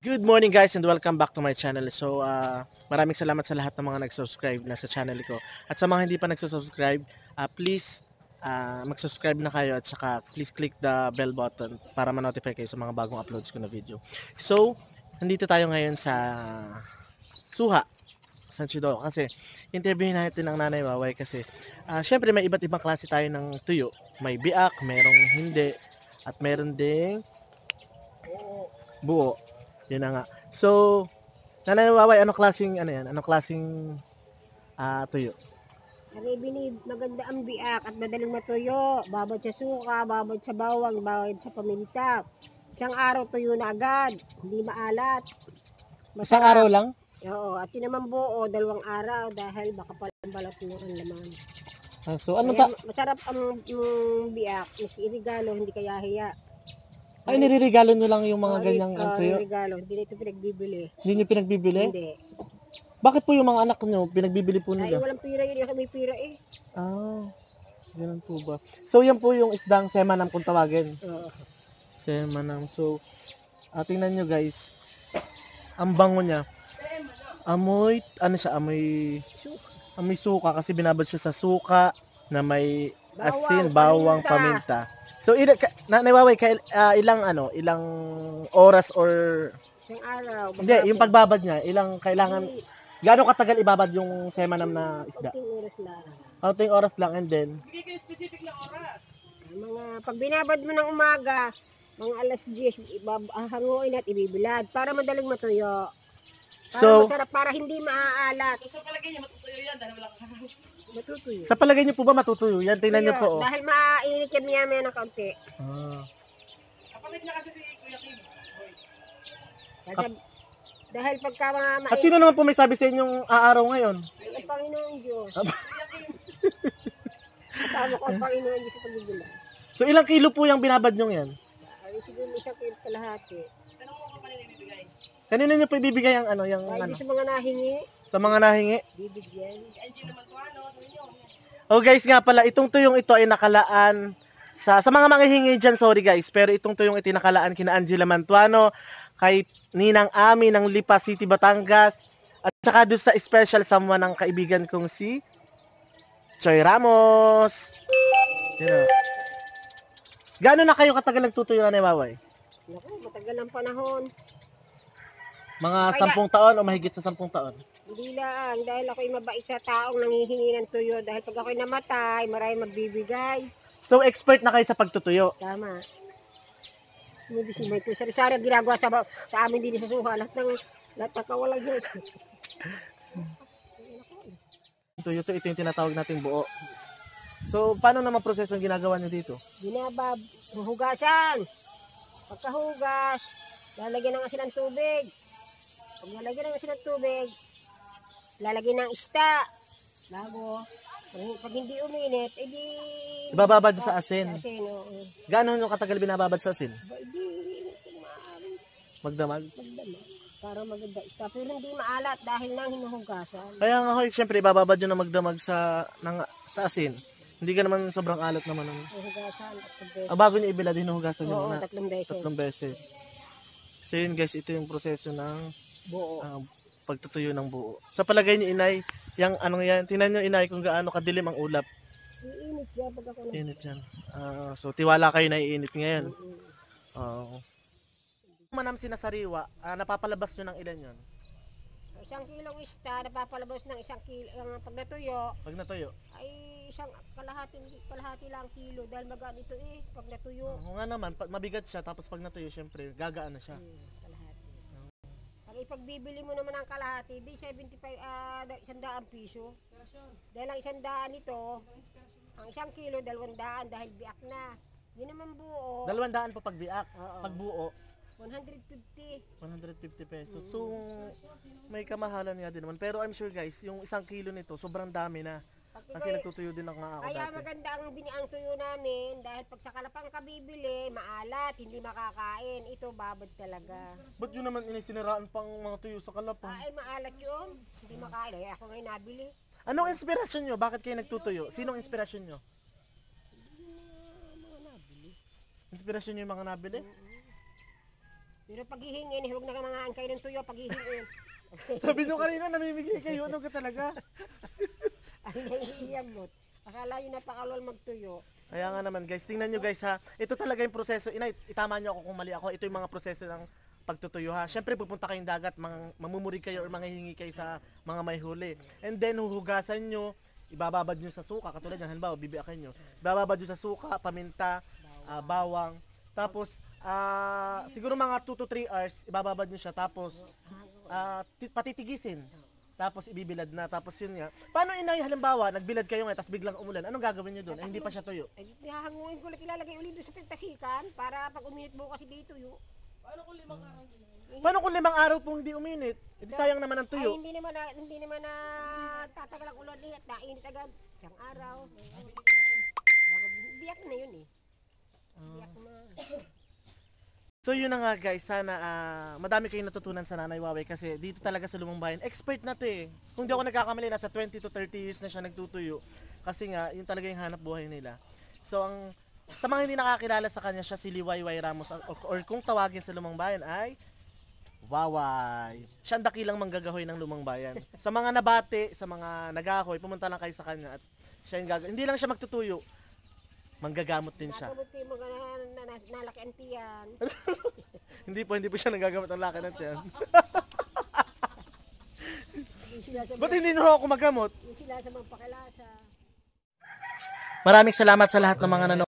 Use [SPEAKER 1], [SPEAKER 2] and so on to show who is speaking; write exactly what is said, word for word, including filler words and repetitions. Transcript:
[SPEAKER 1] Good morning guys and welcome back to my channel. So uh, maraming salamat sa lahat ng mga nag-subscribe na sa channel ko. At sa mga hindi pa nag-subscribe, uh, please uh, mag-subscribe na kayo at saka please click the bell button para ma-notify kayo sa mga bagong uploads ko na video. So, nandito tayo ngayon sa Suha, San Isidro kasi interviewin natin ang Nanay Waway kasi uh, syempre may iba't ibang klase tayo ng tuyo. May biak, merong hindi, at meron ding buo. Yun na nga. So, Nanay Waway, anong klaseng ano yan? Anong klaseng uh, tuyo?
[SPEAKER 2] Nabibili, maganda ang biak at madaling matuyo. Babad sa suka, babad sa bawang, babad sa paminta. Isang araw tuyo na agad, hindi maalat.
[SPEAKER 1] Masarap. Isang araw lang?
[SPEAKER 2] Oo, at yun naman buo, dalawang araw dahil baka palang balat mo ang laman.
[SPEAKER 1] Ah, so, ano
[SPEAKER 2] Kaya,
[SPEAKER 1] ta?
[SPEAKER 2] Masarap ang um, biak, miski irigalo, hindi kaya hiya.
[SPEAKER 1] Ay, niririgalo nyo lang yung mga
[SPEAKER 2] Oo,
[SPEAKER 1] ganyang
[SPEAKER 2] uh,
[SPEAKER 1] tuyo?
[SPEAKER 2] irigalo, hindi na ito pinagbibili.
[SPEAKER 1] Hindi nyo pinagbibili?
[SPEAKER 2] Hindi.
[SPEAKER 1] Bakit po yung mga anak nyo, pinagbibili po
[SPEAKER 2] Ay,
[SPEAKER 1] nila?
[SPEAKER 2] walang pira yun, yung may pira eh.
[SPEAKER 1] Ah, ganun po ba? So, yan po yung isdang semanam kung tawagin.
[SPEAKER 2] Oo.
[SPEAKER 1] Semanam. So, uh, tingnan nyo guys. Ang bango niya. Amoy, ano siya, amoy, amoy suka kasi binabad siya sa suka na may asin, bawang, paminta. So, ila, ka, na, Waway, ka, uh, ilang ano, ilang oras or
[SPEAKER 2] Isang araw.
[SPEAKER 1] hindi, yung pagbabad niya, ilang kailangan, gaano katagal ibabad yung semanam na isda?
[SPEAKER 2] Kunting oras lang.
[SPEAKER 1] Kunting oras lang and then?
[SPEAKER 2] Hindi kayo specific na oras. Mga, pag binabad mo ng umaga, mga alas diyes, hanguin at ibibilad para madaling matuyo. Para
[SPEAKER 1] So,
[SPEAKER 2] masarap, para hindi maaalat.
[SPEAKER 3] So, sa palagay niya, matutuyo yan dahil walang araw.
[SPEAKER 2] Matutuyo.
[SPEAKER 1] sa palagay niyo po ba matutuyo yan? Tingnan niyo po. Oh.
[SPEAKER 2] Dahil maainit yan maya maya ng kaunti.
[SPEAKER 1] Ah.
[SPEAKER 3] Kapatid niya kasi si Kuya Kim.
[SPEAKER 2] Dahil, dahil pagka mga
[SPEAKER 1] At
[SPEAKER 2] mainit,
[SPEAKER 1] sino naman po may sabi sa inyong aaraw ngayon?
[SPEAKER 2] ang Panginoon Diyos.
[SPEAKER 1] Aba.
[SPEAKER 2] Kasama ko ang Panginoon Diyos sa pagbibilang.
[SPEAKER 1] So, ilang kilo po yung binabad nyo yan?
[SPEAKER 2] Ay, siguro isang kilo kalahati.
[SPEAKER 3] Tanong mo kung kanina ibibigay.
[SPEAKER 1] Kanino niyo po ibibigay ang ano, yung
[SPEAKER 2] Dahil
[SPEAKER 1] ano?
[SPEAKER 2] sa mga nahingi,
[SPEAKER 1] Sa mga nahingi?
[SPEAKER 2] bibigyan.
[SPEAKER 3] Angie naman ko ano, ano yun.
[SPEAKER 1] Oh guys, nga pala, itong tuyong ito ay nakalaan sa sa mga manghihingi diyan, sorry guys, pero itong tuyong ito nakalaan kina Angela Mantuano, kay Ninang Ami ng Lipa City, Batangas, at saka doon sa special someone ng kaibigan kong si Choy Ramos. Yan. Gaano na kayo katagal nagtutuyo na ni Waway?
[SPEAKER 2] Naku, matagal ang panahon.
[SPEAKER 1] Mga
[SPEAKER 2] Kaya-
[SPEAKER 1] sampung taon o mahigit sa sampung taon?
[SPEAKER 2] Hindi lang, dahil ako'y mabait sa taong nangihingi ng tuyo. Dahil pag ako'y namatay, marami magbibigay.
[SPEAKER 1] So expert na kayo sa pagtutuyo.
[SPEAKER 2] Tama. Hindi si Mike Sari-Sari ang ginagawa sa, sa amin din sa suha. Lahat ng, lahat ng kawalang yun.
[SPEAKER 1] Tuyo to, ito yung tinatawag nating buo. So paano naman proseso ang ginagawa niyo dito?
[SPEAKER 2] Binabab, huhugasan. Pagkahugas, lalagyan ng asin ng tubig. Pag lalagyan ng asin ng tubig, lalagyan ng ista. Bago, pag hindi uminit, edi...
[SPEAKER 1] Ibababad sa asin.
[SPEAKER 2] Sa asin, oo.
[SPEAKER 1] Gaano nyo katagal binababad sa asin?
[SPEAKER 2] Ba, edi, maaari
[SPEAKER 1] Magdamag?
[SPEAKER 2] magdama. Para maganda ista. Pero hindi maalat dahil nang hinuhugasan.
[SPEAKER 1] Kaya nga hoy, siyempre ibababad nyo na magdamag sa, ng, sa asin. Hindi ka naman sobrang alat naman. Ng,
[SPEAKER 2] Hugasan at pagbeses.
[SPEAKER 1] ah, bago nyo ibilad, hinuhugasan nyo
[SPEAKER 2] Oo,
[SPEAKER 1] muna.
[SPEAKER 2] tatlong beses.
[SPEAKER 1] Tatlong beses. So yun guys, ito yung proseso ng
[SPEAKER 2] Buo.
[SPEAKER 1] uh, pagtutuyo ng buo. Sa palagay niyo inay, yung anong yan, tingnan nyo inay kung gaano kadilim ang ulap.
[SPEAKER 2] Iinit siya pag ako na.
[SPEAKER 1] Init yan. Ah, so tiwala kayo na iinit ngayon.
[SPEAKER 2] Mm.
[SPEAKER 1] Oo. Manam sinasariwa, ah, napapalabas nyo ng ilan yon?
[SPEAKER 2] Isang kilong ista, napapalabas ng isang kilo. Ang pag natuyo,
[SPEAKER 1] Pag natuyo?
[SPEAKER 2] ay isang kalahati, kalahati lang kilo. Dahil magaan ito eh, pag natuyo.
[SPEAKER 1] Oo nga naman, pag mabigat siya, tapos pag natuyo, syempre, gagaan na siya.
[SPEAKER 2] Hmm, kalahati. Pag ipagbibili mo naman ng kalahati, di seventy-five, ah, isang daang piso. Dahil ang isang daan ito, ang isang kilo, dalawang daan dahil biak na. Yun naman buo,
[SPEAKER 1] Dalawang daan po pag biak,
[SPEAKER 2] Oo.
[SPEAKER 1] pag buo,
[SPEAKER 2] one hundred fifty.
[SPEAKER 1] one hundred fifty pesos. So, may kamahalan nga din naman. Pero I'm sure guys, yung isang kilo nito, sobrang dami na.
[SPEAKER 2] Pag
[SPEAKER 1] Kasi
[SPEAKER 2] ikaw-
[SPEAKER 1] nagtutuyo din ako nga ako
[SPEAKER 2] Kaya
[SPEAKER 1] dati.
[SPEAKER 2] maganda ang biniang tuyo namin dahil pag sa kalapang kabibili, maalat, hindi makakain. Ito babad talaga.
[SPEAKER 1] Ba't yun naman inisiniraan pang mga tuyo sa kalapang?
[SPEAKER 2] Ay, maalat yun. Hindi makain. Ay, ako ngayon nabili.
[SPEAKER 1] Anong inspirasyon nyo? Bakit kayo nagtutuyo? Sinong inspirasyon nyo?
[SPEAKER 2] Hindi na mga nabili.
[SPEAKER 1] Inspirasyon nyo yung mga nabili?
[SPEAKER 2] Mm-mm. Pero pag hihingin, huwag na ka mga angkay ng tuyo pag hihingin.
[SPEAKER 1] Sabi nyo kanina, namimigay kayo. Ano ka talaga?
[SPEAKER 2] Ay, naiiyamot. Akala nyo napakalwal magtuyo.
[SPEAKER 1] Kaya nga naman guys, tingnan nyo guys ha. Ito talaga yung proseso. Inay, itama nyo ako kung mali ako. Ito yung mga proseso ng pagtutuyo ha. Siyempre pupunta kayong dagat, mang, mamumurig kayo or manghihingi kayo sa mga may huli. And then huhugasan nyo, ibababad nyo sa suka. Katulad yan, halimbawa, bibiakin nyo. Ibababad nyo sa suka, paminta, ah, bawang. Tapos, ah, siguro mga two to three hours, ibababad nyo siya. Tapos, ah, ti- patitigisin. Tapos ibibilad na. Tapos yun nga. Paano inay, halimbawa, nagbilad kayo ngayon, tapos biglang umulan. Anong gagawin nyo doon? Eh, hindi pa siya tuyo.
[SPEAKER 2] Ay, hahanguin ko ulit ilalagay ulit doon sa pintasikan para pag uminit bukas hindi tuyo.
[SPEAKER 3] Paano kung limang araw?
[SPEAKER 1] Paano kung limang araw pong hindi uminit? Eh, di sayang naman ang
[SPEAKER 2] Ay,
[SPEAKER 1] tuyo.
[SPEAKER 2] hindi naman na, hindi naman na tatagal ang ulan lihat. Nainit agad. Isang araw. Bago biyak na yun eh. Biyak na.
[SPEAKER 1] So yun na nga guys, sana ah, madami kayong natutunan sa Nanay Wawe kasi dito talaga sa Lumang Bayan, expert na to eh. Kung di ako nagkakamali, nasa twenty to thirty years na siya nagtutuyo. Kasi nga, yun talaga yung hanap buhay nila. So ang sa mga hindi nakakilala sa kanya, siya si Liwayway Ramos or, or kung tawagin sa Lumang Bayan ay Waway. Siya ang dakilang manggagahoy ng Lumang Bayan. Sa mga nabati, sa mga nagahoy, pumunta lang kayo sa kanya at siya yung gagawin. Hindi lang siya magtutuyo, manggagamot din siya.
[SPEAKER 2] Nakabot kayo mga na, na, nalakian tiyan.
[SPEAKER 1] Hindi po, hindi po siya nagagamit ng laki ng tiyan.
[SPEAKER 2] Yung sila sa
[SPEAKER 1] Ba't hindi nyo ako magamot?
[SPEAKER 2] yung sila sa mga pakilasa.
[SPEAKER 1] Maraming salamat sa lahat ng mga nanonood.